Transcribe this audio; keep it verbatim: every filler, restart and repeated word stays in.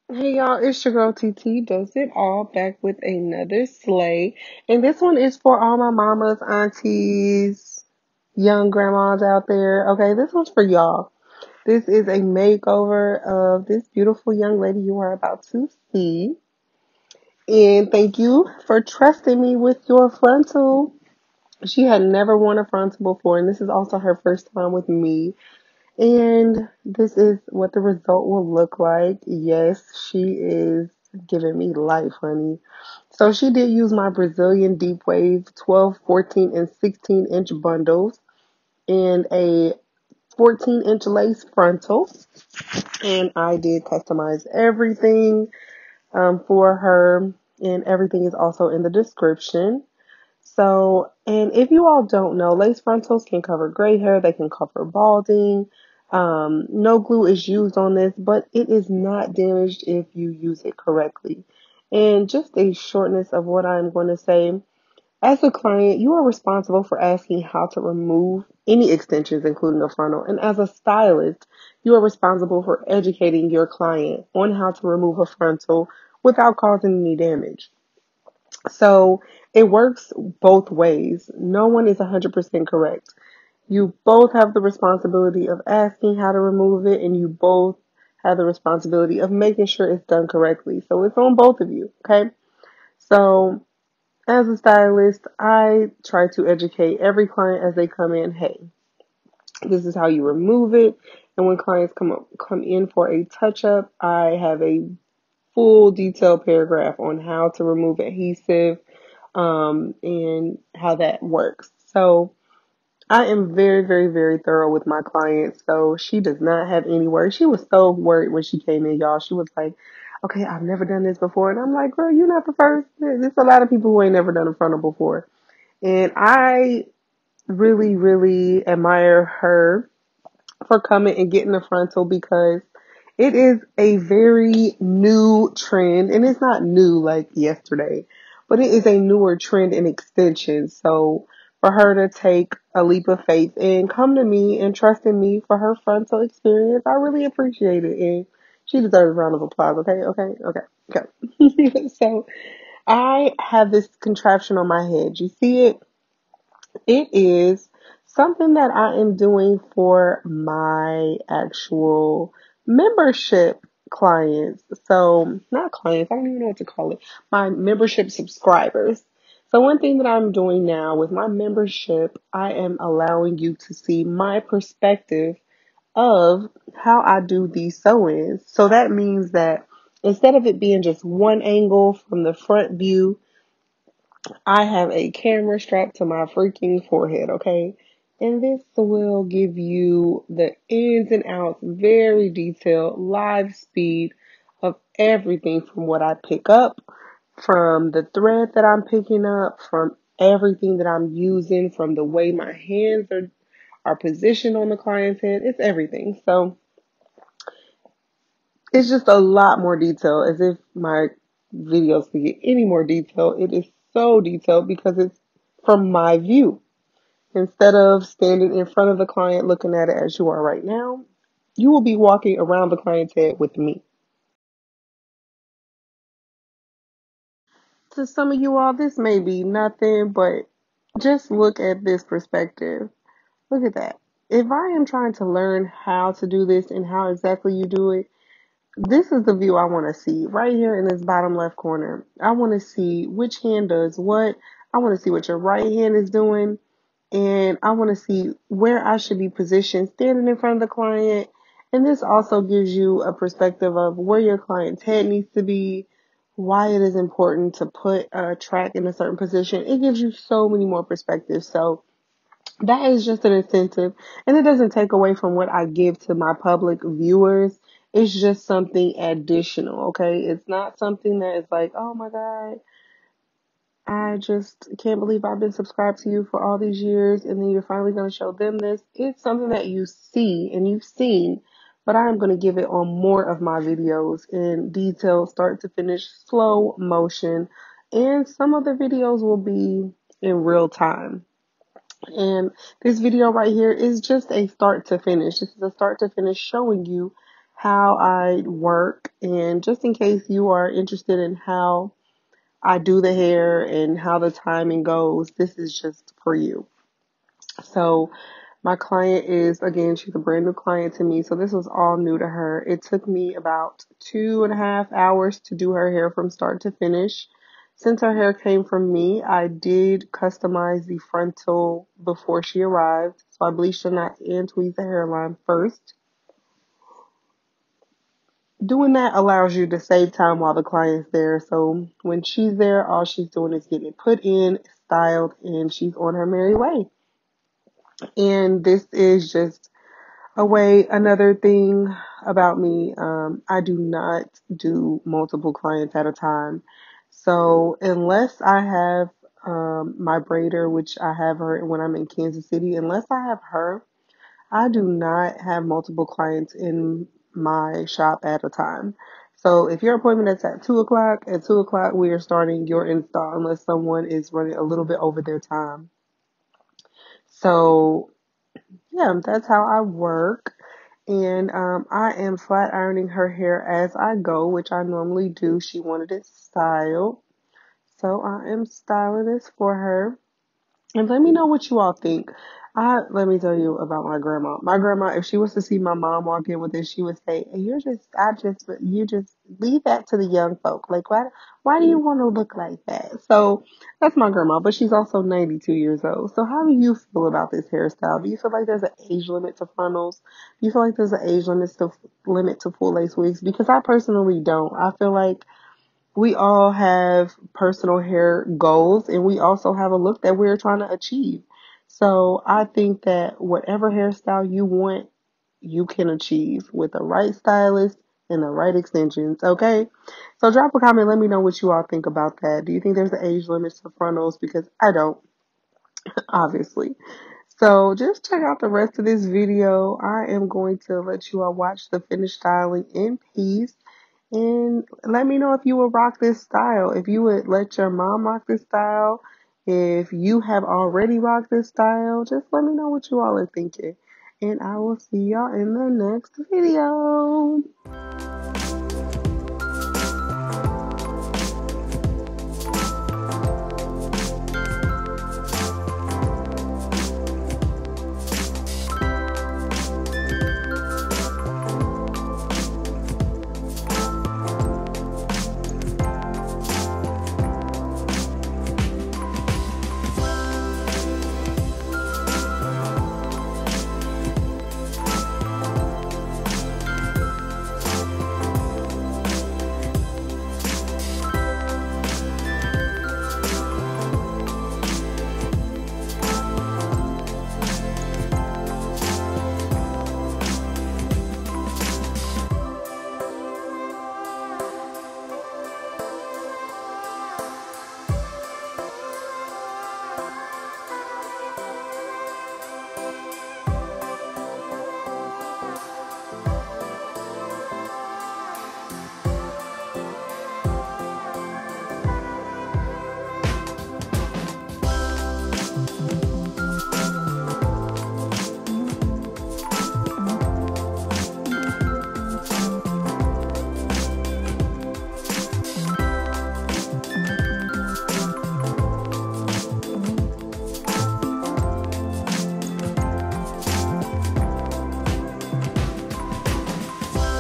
Hey y'all, it's your girl T T does it all back with another slay. And this one is for all my mamas, aunties, young grandmas out there. Okay, this one's for y'all. This is a makeover of this beautiful young lady you are about to see. And thank you for trusting me with your frontal. She had never worn a frontal before, and this is also her first time with me. And this is what the result will look like. Yes, she is giving me life, honey. So she did use my Brazilian Deep Wave twelve, fourteen, and sixteen inch bundles and a fourteen inch lace frontal. And I did customize everything um, for her, and everything is also in the description. So, and if you all don't know, lace frontals can cover gray hair, they can cover balding. Um, no glue is used on this, but it is not damaged if you use it correctly. And just a shortness of what I'm going to say. As a client, you are responsible for asking how to remove any extensions, including a frontal. And as a stylist, you are responsible for educating your client on how to remove a frontal without causing any damage. So it works both ways. No one is one hundred percent correct. You both have the responsibility of asking how to remove it, and you both have the responsibility of making sure it's done correctly. So it's on both of you, okay? So as a stylist, I try to educate every client as they come in. Hey, this is how you remove it. And when clients come up, come in for a touch up, I have a full detailed paragraph on how to remove adhesive, um, and how that works. So I am very, very, very thorough with my clients. So she does not have any worries. She was so worried when she came in, y'all. She was like, okay, I've never done this before. And I'm like, girl, you're not the first. There's a lot of people who ain't never done a frontal before. And I really, really admire her for coming and getting a frontal because it is a very new trend, and it's not new like yesterday, but it is a newer trend in extensions. So for her to take a leap of faith and come to me and trust in me for her frontal experience, I really appreciate it. And she deserves a round of applause. Okay, okay, okay, okay. So I have this contraption on my head. You see it? It is something that I am doing for my actual membership clients. So, not clients, I don't even know what to call it. My membership subscribers. So, one thing that I'm doing now with my membership, I am allowing you to see my perspective of how I do these sew-ins. So, that means that instead of it being just one angle from the front view, I have a camera strapped to my freaking forehead, okay? And this will give you the ins and outs, very detailed, live speed of everything from what I pick up, from the thread that I'm picking up, from everything that I'm using, from the way my hands are, are positioned on the client's head. It's everything. So it's just a lot more detail, as if my videos could get any more detail. It is so detailed because it's from my view. Instead of standing in front of the client looking at it as you are right now, you will be walking around the client's head with me. To some of you all, this may be nothing, but just look at this perspective. Look at that. If I am trying to learn how to do this and how exactly you do it, this is the view I want to see right here in this bottom left corner. I want to see which hand does what. I want to see what your right hand is doing. And I want to see where I should be positioned standing in front of the client. And this also gives you a perspective of where your client's head needs to be, why it is important to put a track in a certain position. It gives you so many more perspectives. So that is just an incentive, and it doesn't take away from what I give to my public viewers. It's just something additional, okay? It's not something that is like, oh my God, I just can't believe I've been subscribed to you for all these years, and then you're finally going to show them this. It's something that you see and you've seen, but I'm going to give it on more of my videos in detail, start to finish, slow motion, and some of the videos will be in real time. And this video right here is just a start to finish. This is a start to finish showing you how I work. And just in case you are interested in how I do the hair and how the timing goes, this is just for you. So my client is, again, she's a brand new client to me, so this was all new to her. It took me about two and a half hours to do her hair from start to finish. Since her hair came from me, I did customize the frontal before she arrived. So I bleached the knots and tweezed the hairline first. Doing that allows you to save time while the client's there. So when she's there, all she's doing is getting it put in, styled, and she's on her merry way. And this is just a way, another thing about me, um, I do not do multiple clients at a time. So unless I have um, my braider, which I have her when I'm in Kansas City, unless I have her, I do not have multiple clients in my shop at a time. So if your appointment is at two o'clock, at two o'clock we are starting your install unless someone is running a little bit over their time. So yeah, that's how I work. And um, I am flat ironing her hair as I go, which I normally do. She wanted it styled. So I am styling this for her. And let me know what you all think. I let me tell you about my grandma. My grandma, if she was to see my mom walk in with this, she would say, "You're just, I just, you just leave that to the young folk. Like, why, why do you want to look like that?" So that's my grandma, but she's also ninety-two years old. So how do you feel about this hairstyle? Do you feel like there's an age limit to frontals? Do you feel like there's an age limit to limit to full lace wigs? Because I personally don't. I feel like we all have personal hair goals and we also have a look that we're trying to achieve. So I think that whatever hairstyle you want, you can achieve with the right stylist and the right extensions. Okay. So drop a comment. Let me know what you all think about that. Do you think there's an age limit to frontals? Because I don't, obviously. So just check out the rest of this video. I am going to let you all watch the finished styling in peace. And let me know if you would rock this style. If you would let your mom rock this style. If you have already rocked this style, just let me know what you all are thinking. And I will see y'all in the next video.